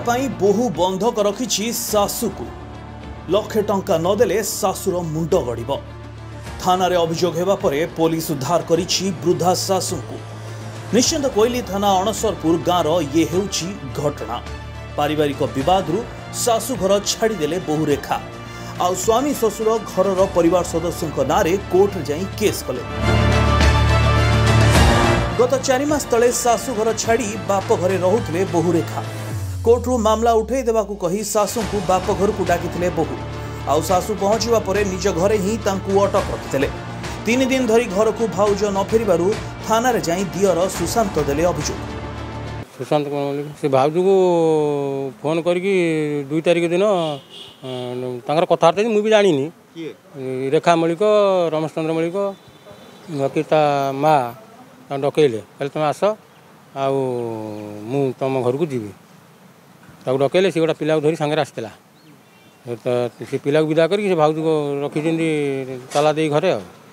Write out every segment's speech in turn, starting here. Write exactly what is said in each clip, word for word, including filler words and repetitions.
पाई बोहू बंधक रखी सासू को लक्षे टंका नदेले सासुर मुंड गड़ब। थाना रे अभियोग हेबा परे पुलिस उद्धार करिछि वृद्धा सासू को। निश्चिंत कोइली थाना अणसरपुर गाँर ये हेउछि घटना। पारिवारिक विवादरू सासू घर छाड़ीदेले बहु रेखा आ स्वामी ससुर घरर परिवार सदस्यों नारे कोर्ट जाई केस कले। गत चारि मास तले सासू घर छाड़ी बाप घरे रहुथिले बहु रेखा। कोर्टरू मामला उठे देबाकू कही सासू को बाप घर को डाकिथिले बहु। आउ सासू पहुंचवा परे निज घरे ही तांकू अटक रखिथिले। तीन दिन धरी घर को भाउज न फेरिबारु थाना रे जाई दियर सुशांत देले अभियोग। सुशांत से भाउज को फोन करके दुई तारीख दिन तांकर कथार्थ मुझे भी जानी रेखा मलिक रमेश चंद्र मलिक बाकी ता माँ डकैले कहले तुम आस आ तुम घर को जीवी डकैले सी गोटा पिला धरी सांगे आसला से पिला विदा करके से भाउज को रखी ताला दे घरे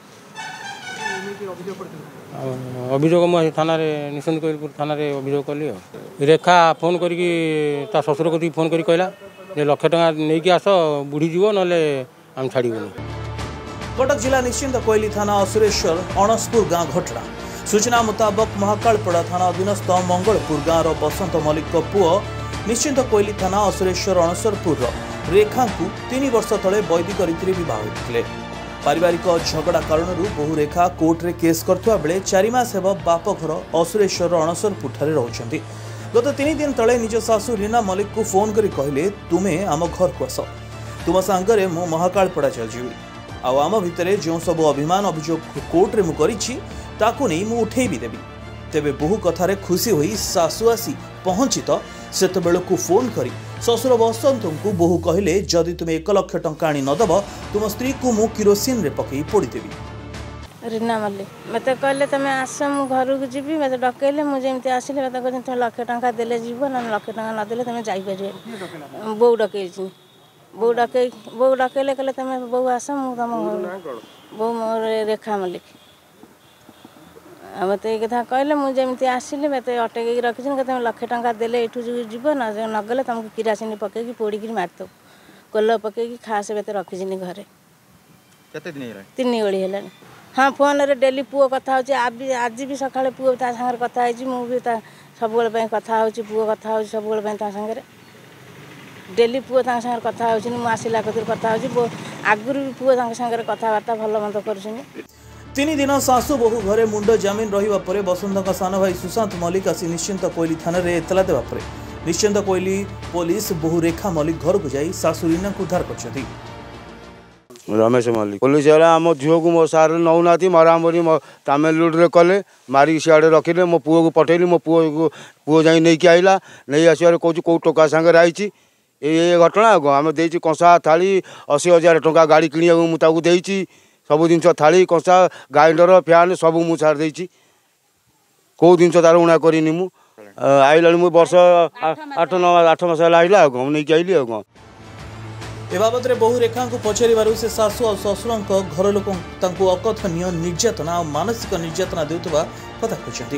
अभियोग मुझे थाना निश्चिंत कोइलपुर थाना अभियोग कली। रेखा फोन करके ता ससुर को फोन कर कहला लक्ष टका नहीं कि आस बुढ़ी जीव ना आम छाड़बूनी। कटक जिला निश्चिंत कोइली थाना असुरेश्वर अणसपुर गाँ घटना। सूचना मुताबक महाकालपड़ा थाना अधीनस्थ मंगलपुर गाँव बसंत मल्लिक पुओ निश्चिंत कोइली थाना असुरेश्वर अणसरपुर रेखा को तीन वर्ष तले वैदिक रीति बह होते। पारिवारिक झगड़ा कारण बहु रेखा कोर्ट रे केस करथुआ बेले चारि मास हेब बाप घर असुरेश्वर अणसरपुर ठारे रहउछंती। गत तीन दिन तले निज सासू रीना मल्लिक को फोन करी कहले तुमे आम घर को आस तुम सांगरे मु महाकालपड़ा चलजीवी आउ आम भितरे जो सब अभिमान अभियोग कोर्ट रे मु करिछि ताकू नहीं मु उठेई भी देबी। तेबे बहु कथारे खुशी होई सासू आसी पहुंची तो सेत बेलकू फोन करी ससुर बसंत को बहु कहले जदि तुम एक लक्ष टंका आनी नदब तुम स्त्री को मु किरोसिन रे पकई पोड़ीदेवी। रीना मल्लिक मत कहले तुम आस मु घर को जीवी मत डकैले मुझे आसिले मत कहते तुम लक्ष टंका देले जीव ना लक्ष टंका नदेले तुम जापर बो डकई बो डकई बो डकैले कहले तुम बो आस मु तुम बो मोर रेखा मल्लिक मत ये कथा कहले मुझे आसिले मत अटक रखी तुम लक्ष टंका देले एठू जीव ना नगले तुमको किरासिनी पकईकी पोड़ी मारद कोल पकईकी खास मत रखी घरे तीन ओड़ी है। हाँ फोन रे डेली पुओ कथा होची आज भी सकाଳେ पुओ ता संगे कथा होची मु भी ता सब बेले कथा होची पुओ कथा होची सब बेले ता संगे डेली पुओ ता संगे कथा होची मु आसिला कतिर कथा होची आगुरु भी पुओ ता संगे कथाबार्ता भल मंद करछनी। तीन दिन सासू बहु घरे मुंड जमीन रहिबा परे बसंत सान भाई सुशांत मल्लिक आसी निश्चिंत कोइली थाना रे एतला देबा परे निश्चिंत कोइली पुलिस बहु रेखा मल्लिक घर को जाई सासू रीना को उद्धार करछथि। रमेश मल्लिक पुलिस वाला आम झील को मो सारे नौना मारामारी तामिलनाडु कले मारिक सियाड़े रखिले मो पुओ को पठेली मो पुओ को पुओ जाई नहीं आइला नहीं आसबार कौच कौ टोका सागर आई ये घटना आम दे कंसा थाली अशी हजार टंका गाड़ी किणा मुझे सब जिन थाली कंसा ग्राइंडर फैन सब मु छाड़ देछि कौ जिन तार उणा करनी मु आइला मु वर्ष आठ नौ आठ मास आइला नहीं आइली आ ए बाबद बहु रेखा को पचारू से सासू और ससुर घर लोक अकथनीय निर्यातना और मानसिक निर्यातना देउतबा कथा कहते।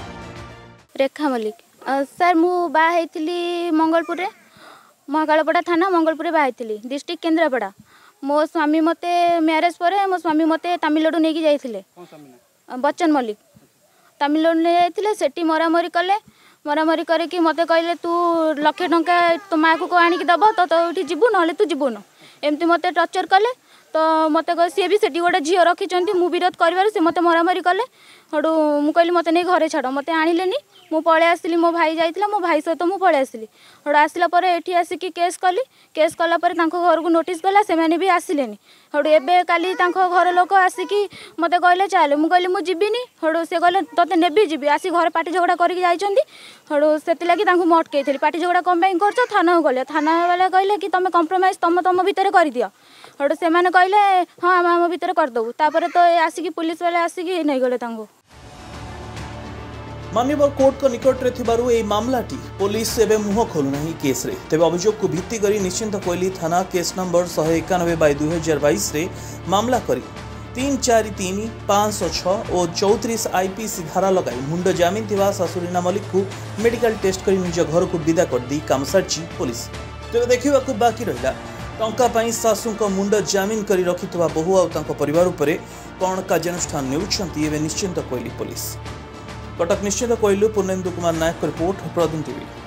रेखा मल्लिक सर मु बाहली मंगलपुर रे महाकालपड़ा थाना मंगलपुर बाहली डिस्ट्रिक्ट केन्द्रापड़ा मो स्वामी मते मैरेज पर मो स्वामी मते तामिलनाडु नहीं जाइथिले बच्चन मल्लिक तामिलनाडु नहीं जाइथिले सेठी मरामरी कले मरामरी करके मत कहले तू लक्ष टंका तो माँ को आनिक दब तो तो ये जीवु ना तू जीवुन एमती मत टर्चर कले तो मत सी भी सेठी गोटे झील रखी मु विरोध कर मत मरामरी कले हूँ मुझे कहली मत नहीं घरे छाड़ मत आणिले मु पलि आसली मो भाई जाइला मो भाई सहित मु पलि आसली हूँ आसला एठी आसिकी केस कली केस कला घर को नोटिस गला से भी आसिले हूँ एबे काली घर लोक आसिकी मत कहले चल मु कहली मुझे हूँ से कहले तोते नेबी जी आसी घर पाटी झगड़ा करके हूँ से मुझे अटकई पाटी झगड़ा कम कर थाना गले थाना वाले कहले कि तुम कंप्रोमाइज तुम तुम भितर कर दियो हूँ से कहले हाँ आम आम भितर करदेबू तापर तो आसिकी पुलिस वाले आसिकी नहीं गले माननीय कोर्ट को निकट रे थिबारु एई मामलाटी पुलिस एवं मुह खोलुना केस रे तेबे अभियोग को भित्ति करी निश्चिंत कोइली थाना केस नंबर एक सौ इक्यानवे बाय दो हज़ार बाईस रे मामला करी तीन चार तीन पाँच सौ छः और चौतीस आईपीसी धारा लगाई मुंड जमीन थिबा शाशुरीना मल्लिक को मेडिकल टेस्ट कर निज घर को विदा कर दी काम सारी पुलिस। तेज देखा बाकी रहा टंका पाई शाशु मुंड जमीन कर रखिथिबा बहु और परिवार उपरे कौन कार्यानुष्ठान नेउछंती एवं निश्चिंत कोइली पुलिस। कटक निश्चिंत कोइलू पूर्णेन्दु कुमार नायक रिपोर्ट प्रदीप टीवी।